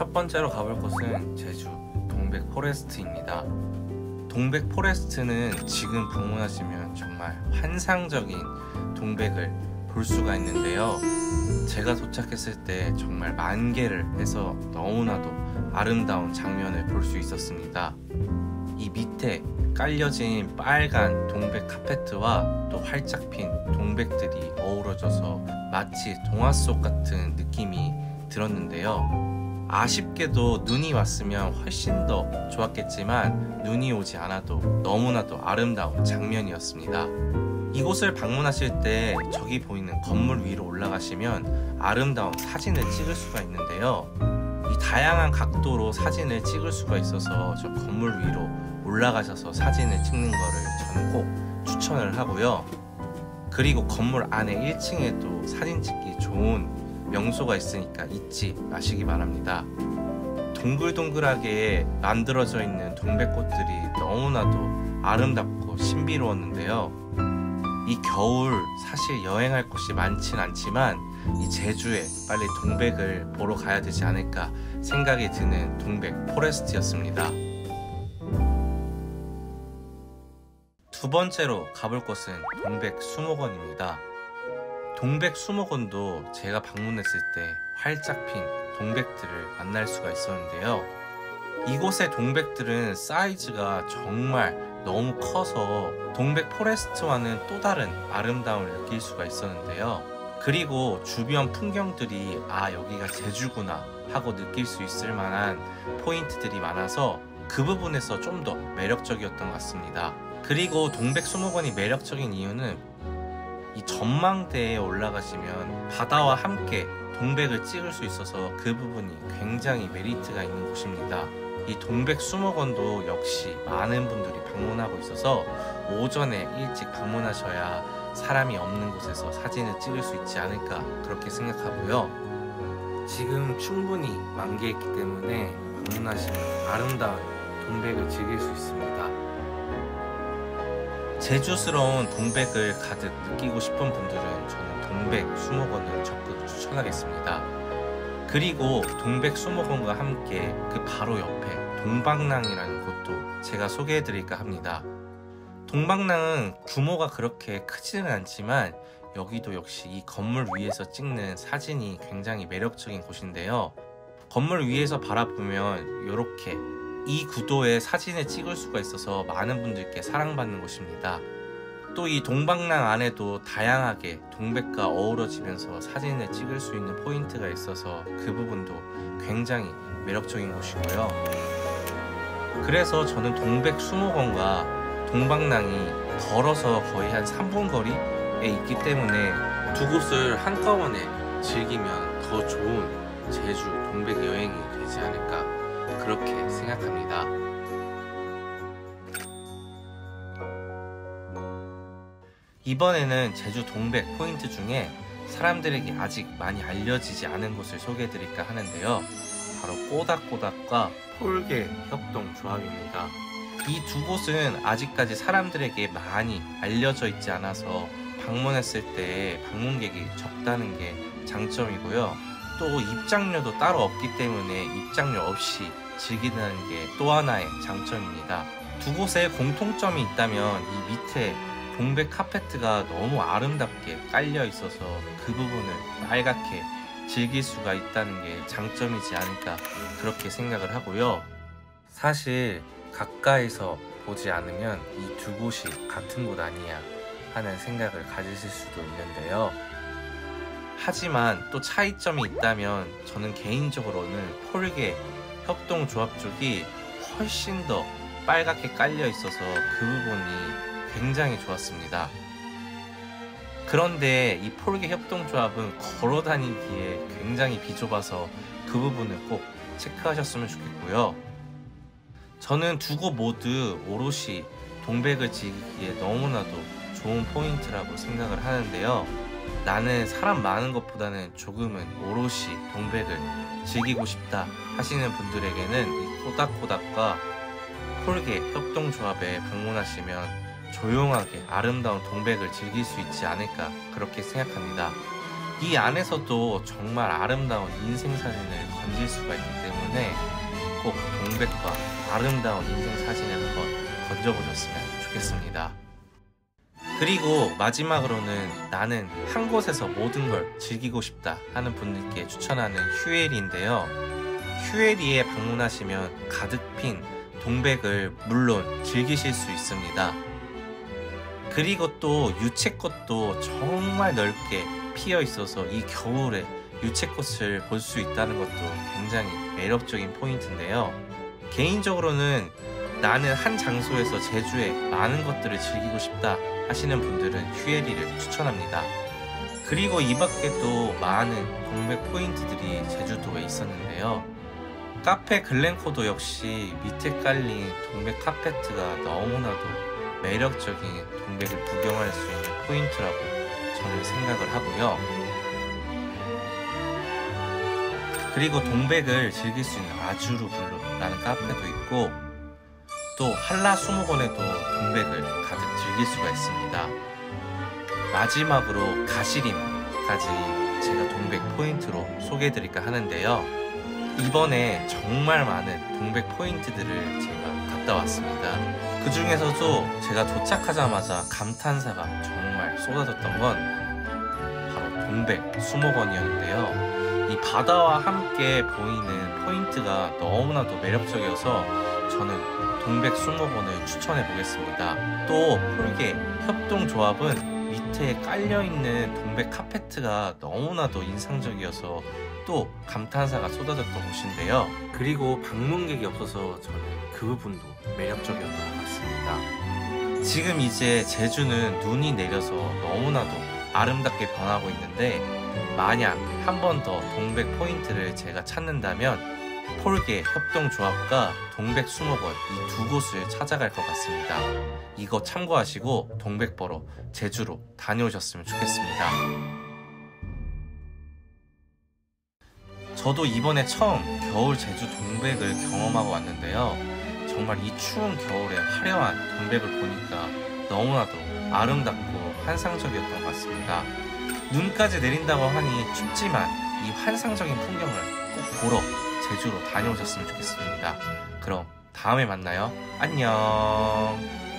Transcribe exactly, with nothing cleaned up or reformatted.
첫 번째로 가볼 곳은 제주 동백 포레스트입니다. 동백 포레스트는 지금 방문하시면 정말 환상적인 동백을 볼 수가 있는데요. 제가 도착했을 때 정말 만개를 해서 너무나도 아름다운 장면을 볼 수 있었습니다. 이 밑에 깔려진 빨간 동백 카페트와 또 활짝 핀 동백들이 어우러져서 마치 동화 속 같은 느낌이 들었는데요. 아쉽게도 눈이 왔으면 훨씬 더 좋았겠지만 눈이 오지 않아도 너무나도 아름다운 장면이었습니다. 이곳을 방문하실 때 저기 보이는 건물 위로 올라가시면 아름다운 사진을 찍을 수가 있는데요. 이 다양한 각도로 사진을 찍을 수가 있어서 저 건물 위로 올라가셔서 사진을 찍는 거를 저는 꼭 추천을 하고요. 그리고 건물 안에 일 층에도 사진 찍기 좋은 명소가 있으니까 잊지 마시기 바랍니다. 동글동글하게 만들어져 있는 동백꽃들이 너무나도 아름답고 신비로웠는데요. 이 겨울 사실 여행할 곳이 많진 않지만 이 제주에 빨리 동백을 보러 가야 되지 않을까 생각이 드는 동백 포레스트였습니다. 두 번째로 가볼 곳은 동백 수목원입니다. 동백 수목원도 제가 방문했을 때 활짝 핀 동백들을 만날 수가 있었는데요. 이곳의 동백들은 사이즈가 정말 너무 커서 동백 포레스트와는 또 다른 아름다움을 느낄 수가 있었는데요. 그리고 주변 풍경들이 아 여기가 제주구나 하고 느낄 수 있을 만한 포인트들이 많아서 그 부분에서 좀 더 매력적이었던 것 같습니다. 그리고 동백 수목원이 매력적인 이유는 이 전망대에 올라가시면 바다와 함께 동백을 찍을 수 있어서 그 부분이 굉장히 메리트가 있는 곳입니다. 이 동백 수목원도 역시 많은 분들이 방문하고 있어서 오전에 일찍 방문하셔야 사람이 없는 곳에서 사진을 찍을 수 있지 않을까 그렇게 생각하고요. 지금 충분히 만개했기 때문에 방문하시면 아름다운 동백을 즐길 수 있습니다. 제주스러운 동백을 가득 느끼고 싶은 분들은 저는 동백 수목원을 적극 추천하겠습니다. 그리고 동백 수목원과 함께 그 바로 옆에 동방랑이라는 곳도 제가 소개해드릴까 합니다. 동방랑은 규모가 그렇게 크지는 않지만 여기도 역시 이 건물 위에서 찍는 사진이 굉장히 매력적인 곳인데요. 건물 위에서 바라보면 이렇게 이 구도의 사진을 찍을 수가 있어서 많은 분들께 사랑받는 곳입니다. 또 이 동방랑 안에도 다양하게 동백과 어우러지면서 사진을 찍을 수 있는 포인트가 있어서 그 부분도 굉장히 매력적인 곳이고요. 그래서 저는 동백 수목원과 동방랑이 걸어서 거의 한 삼 분 거리에 있기 때문에 두 곳을 한꺼번에 즐기면 더 좋은 제주 동백 여행이 되지 않을까 그렇게 생각합니다. 이번에는 제주 동백 포인트 중에 사람들에게 아직 많이 알려지지 않은 곳을 소개해드릴까 하는데요. 바로 꼬닥꼬닥과 폴개 협동조합입니다. 이 두 곳은 아직까지 사람들에게 많이 알려져 있지 않아서 방문했을 때 방문객이 적다는 게 장점이고요. 또 입장료도 따로 없기 때문에 입장료 없이 즐기는 게 또 하나의 장점입니다. 두 곳에 공통점이 있다면 이 밑에 동백 카페트가 너무 아름답게 깔려 있어서 그 부분을 빨갛게 즐길 수가 있다는 게 장점이지 않을까 그렇게 생각을 하고요. 사실 가까이서 보지 않으면 이 두 곳이 같은 곳 아니야 하는 생각을 가지실 수도 있는데요. 하지만 또 차이점이 있다면 저는 개인적으로는 폴개 협동조합 쪽이 훨씬 더 빨갛게 깔려 있어서 그 부분이 굉장히 좋았습니다. 그런데 이 폴개 협동조합은 걸어 다니기에 굉장히 비좁아서 그 부분을 꼭 체크하셨으면 좋겠고요. 저는 두 곳 모두 오롯이 동백을 즐기기에 너무나도 좋은 포인트라고 생각을 하는데요. 나는 사람 많은 것보다는 조금은 오롯이 동백을 즐기고 싶다 하시는 분들에게는 이 꼬닥꼬닥과 폴개 협동조합에 방문하시면 조용하게 아름다운 동백을 즐길 수 있지 않을까 그렇게 생각합니다. 이 안에서도 정말 아름다운 인생 사진을 건질 수가 있기 때문에 꼭 동백과 아름다운 인생 사진을 한번 건져보셨으면 좋겠습니다. 그리고 마지막으로는 나는 한 곳에서 모든 걸 즐기고 싶다 하는 분들께 추천하는 휴에리인데요. 휴에리에 방문하시면 가득 핀 동백을 물론 즐기실 수 있습니다. 그리고 또 유채꽃도 정말 넓게 피어 있어서 이 겨울에 유채꽃을 볼 수 있다는 것도 굉장히 매력적인 포인트인데요. 개인적으로는 나는 한 장소에서 제주에 많은 것들을 즐기고 싶다 하시는 분들은 휴에리를 추천합니다. 그리고 이 밖에도 많은 동백 포인트들이 제주도에 있었는데요. 카페 글렌코도 역시 밑에 깔린 동백 카페트가 너무나도 매력적인 동백을 구경할 수 있는 포인트라고 저는 생각을 하고요. 그리고 동백을 즐길 수 있는 아주르 블루라는 카페도 있고 또 한라수목원에도 동백을 가득 즐길 수가 있습니다. 마지막으로 가시림까지 제가 동백 포인트로 소개해드릴까 하는데요. 이번에 정말 많은 동백 포인트들을 제가 갔다 왔습니다. 그 중에서도 제가 도착하자마자 감탄사가 정말 쏟아졌던 건 바로 동백 수목원이었는데요. 이 바다와 함께 보이는 포인트가 너무나도 매력적이어서 저는 동백 수목원을 추천해 보겠습니다. 또 폴개 협동조합은 밑에 깔려있는 동백 카페트가 너무나도 인상적이어서 또 감탄사가 쏟아졌던 곳인데요. 그리고 방문객이 없어서 저는 그 부분도 매력적이었던 것 같습니다. 지금 이제 제주는 눈이 내려서 너무나도 아름답게 변하고 있는데 만약 한 번 더 동백 포인트를 제가 찾는다면 폴개 협동조합과 동백 수목원 이 두 곳을 찾아갈 것 같습니다. 이거 참고하시고 동백 보러 제주로 다녀오셨으면 좋겠습니다. 저도 이번에 처음 겨울 제주 동백을 경험하고 왔는데요. 정말 이 추운 겨울에 화려한 동백을 보니까 너무나도 아름답고 환상적이었던 것 같습니다. 눈까지 내린다고 하니 춥지만 이 환상적인 풍경을 꼭 보러 제주로 다녀오셨으면 좋겠습니다. 그럼 다음에 만나요. 안녕.